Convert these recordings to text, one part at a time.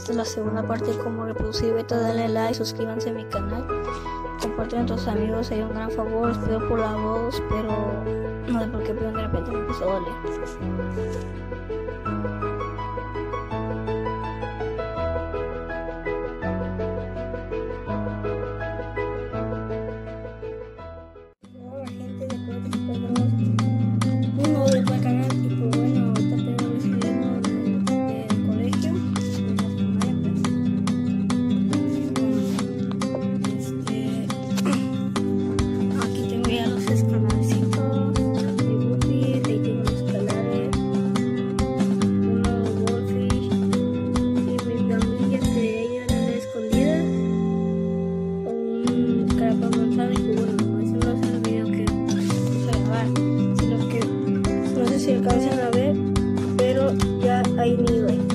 esta es la segunda parte de cómo reproducir beta. Denle like, suscríbanse a mi canal, compartan a tus amigos, sería un gran favor. Espero por la voz, pero no sé por qué, pero de repente me empezó a doler. Si alcanzan a ver, pero ya hay nido ahí.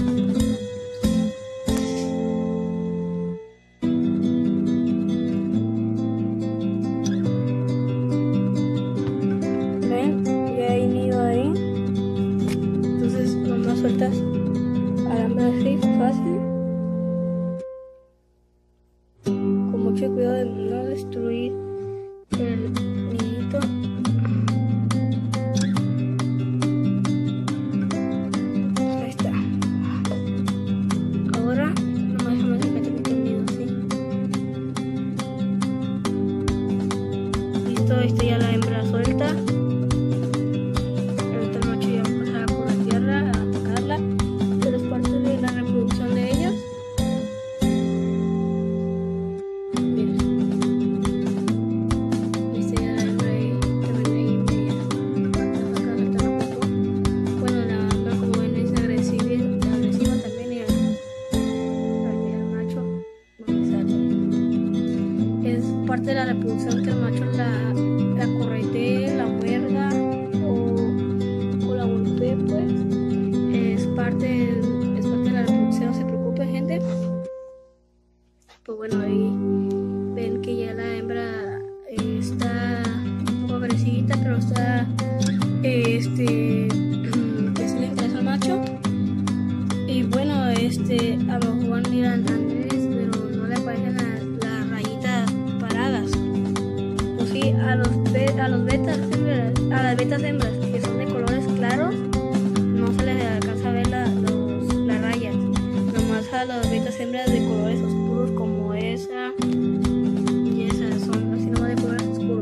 ¿Ven? Ya hay nido ahí. Entonces nomás sueltas alambre así, fácil. Con mucho cuidado de no destruir el nidito. Esto ya la hembra suelta. Ahorita el macho ya va a pasar por la tierra a atacarla, pero es parte de la reproducción de ellos. Miren, esta ya la hembra ahí, también ahí media atacando un poco. Bueno, la hembra, como ven, es agresiva también, y ahorita el macho va a empezar. Es parte de la reproducción que el macho la corretee, la muerda o la golpee, pues es parte de la reproducción. No se preocupen, gente. Pues bueno, ahí ven que ya la hembra está un poco agresivita, pero está que se le interesa al macho. Y bueno, a lo mejor miran Andrés, pero no le aparecen las rayitas paradas. Pues sí, a las betas hembras que son de colores claros no se les alcanza a ver las rayas. Nomás a las betas hembras de colores oscuros como esa y esa son así nomás de colores oscuros.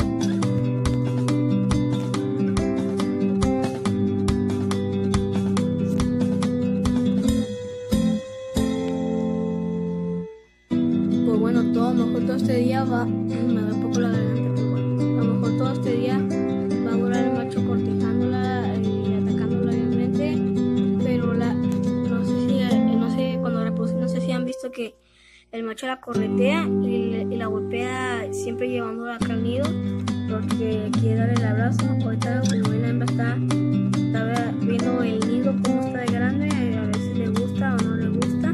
Pues bueno, a lo mejor todo este día me da un poco la garganta, pero bueno, a lo mejor todo este día va a durar el macho cortejándola y atacándola, obviamente, pero no sé, cuando reproducen, no sé si han visto que el macho la corretea y la golpea, siempre llevándola acá al nido, porque quiere darle el abrazo. Ahorita, como ven, la hembra está viendo el nido cómo está de grande, a ver si le gusta o no le gusta.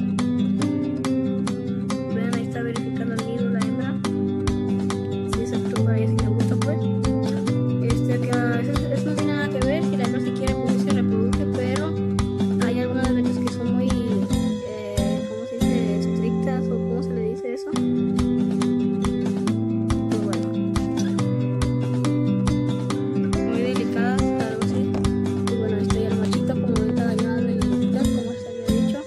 Vean, ahí está verificando el nido la hembra, si es apto para ella, si le gusta, pues. Que a veces eso no tiene nada que ver, si la hembra si quiere pues se reproduce, pero hay algunas veces que son muy, ¿cómo se dice? Estrictas, o ¿cómo se le dice eso? Pues bueno, muy delicadas, algo así. Y bueno, está ya el machito, como ahorita dañado de las letitas, como les había dicho.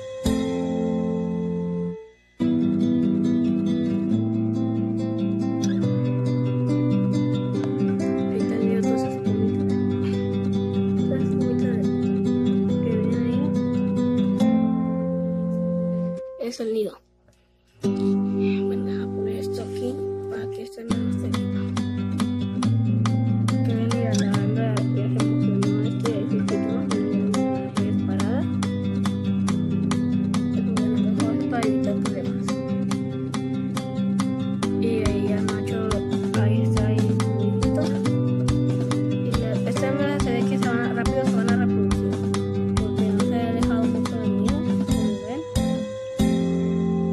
Es el nido. Bueno, deja poner esto aquí para que esté menos cerquita. Que ven, mira, la hembra ya se emocionó, ahí se quitó y es parada. Es muy mejor para evitar problemas. Y ahí el macho, ahí está, ahí listo. Y esta hembra se ve que rápido se van a reproducir, porque no se ha alejado mucho del nido, como ven.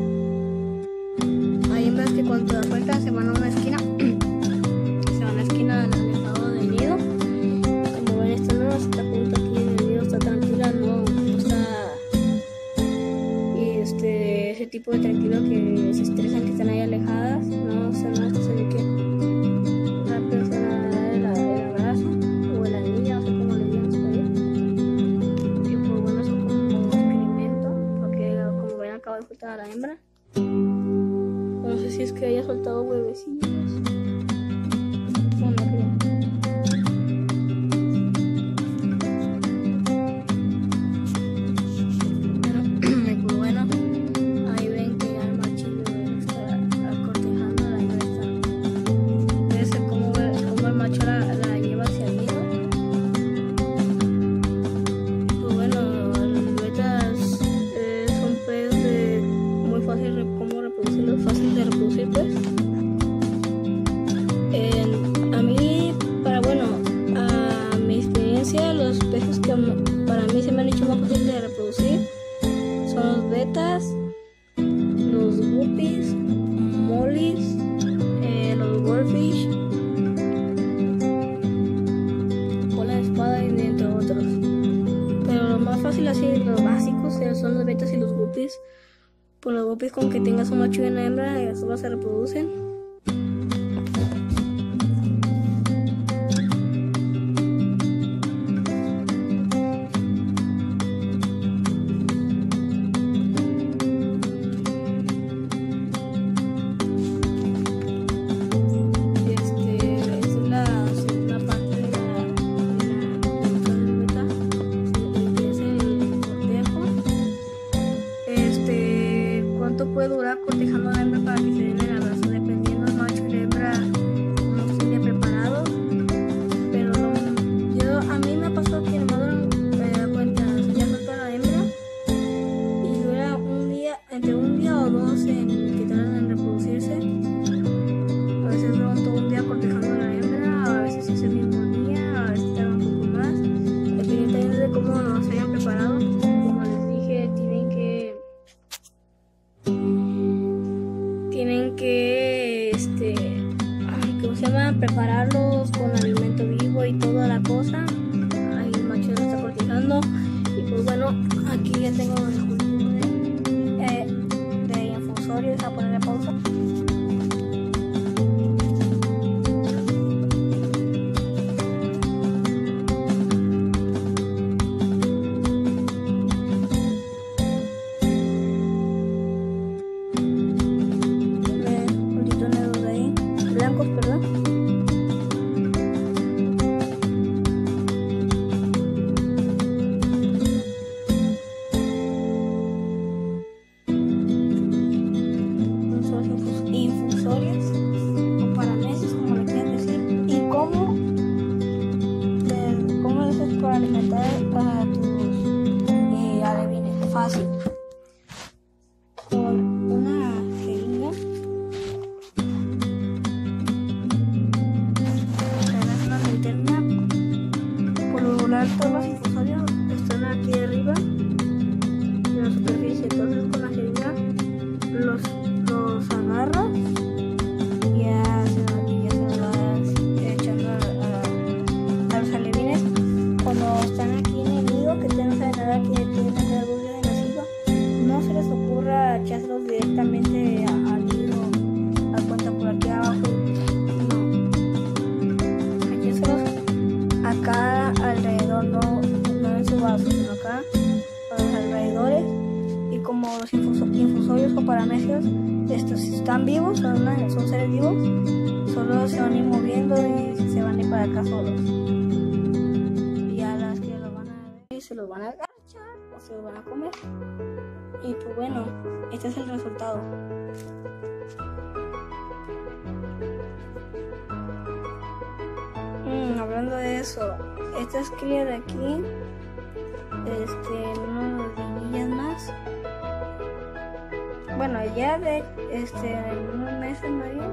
ese tipo de tranquilo que se estresan, que están ahí alejadas, no sé, no sé de qué. Rápido se van a dar el abrazo o la anilla, no sé cómo le digan su país. Y pues bueno, eso como experimento, porque como ven acabo de soltar a la hembra. No sé si es que haya soltado huevecillos. No, no creo. Fácil de reproducir, pues. A mí, a mi experiencia, los peces que para mí se me han hecho más fáciles de reproducir son los betas, los guppies, mollies, los goldfish, cola de espada y entre otros. Pero lo más fácil así, los básicos son los betas y los guppies. Por los guppies, con que tengas un macho y una hembra, solo se reproducen. Esta es la segunda parte de la beta. Es el cortejo. ¿Cuánto puede durar cortejando a la hembra para que se den el abrazo? Dependiendo del macho y la hembra, como estén bien preparados. Pero a mí me ha pasado que me da cuenta, ya suelto a la hembra y dura entre un día o dos en que tardan en reproducirse. A veces duran todo un día cortejando a la hembra, a veces es el mismo día, a veces tardan un poco más, dependiendo de cómo los hayan preparado. Como les dije, tienen que ¿cómo se llama? Prepararlos con alimento vivo y toda la cosa. Ahí el macho lo está cortejando. Y pues bueno, aquí ya tengo el cultivo de infusorios. A ponerle pausa. Blancos, perdón. Son infusorias o parameses, como le quieran decir. ¿Y cómo haces para alimentar a tus alevines? Fácil. Con una jeringa. Todos los infusorios están aquí arriba en la superficie, entonces con la jeringa los agarras y ya se los vas echando a los alevines. Cuando están aquí en el nido, que ustedes no saben nada, que tienen la dulce de nacido, no se les ocurra echárselos directamente al nido, a cuenta por aquí abajo. No, echárselos acá alrededor, no en su vaso, sino acá a los alrededores. Y como los infusorios o paramecios, estos están vivos, son seres vivos, solo se van a ir moviendo y se van a ir para acá solos. Y a las que los van a ver, se los van a agachar o se los van a comer. Y pues bueno, este es el resultado. Hablando de eso, estas crías de aquí, unos niñas más. Bueno, ya en unos meses más bien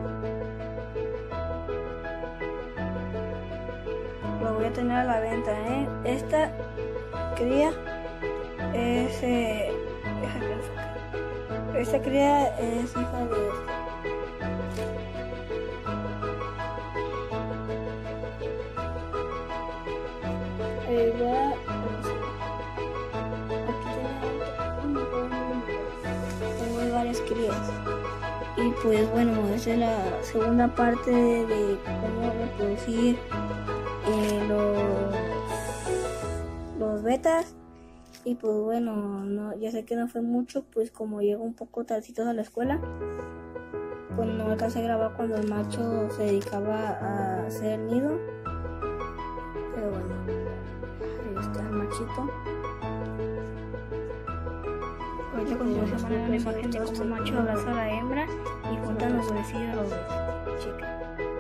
lo voy a tener a la venta, Esta cría es esta cría es hija de aquí tengo varias pequeñas crías. Y pues bueno, esa es la segunda parte de cómo reproducir los betas. Y pues bueno, no, ya sé que no fue mucho, pues como llego un poco tardito a la escuela, pues no alcancé a grabar cuando el macho se dedicaba a hacer el nido. Pero bueno, ahí está el machito. Ahorita a continuación van a ver una imagen de cómo el macho abraza a la hembra y juntan los huevecillos de los dos. Checa.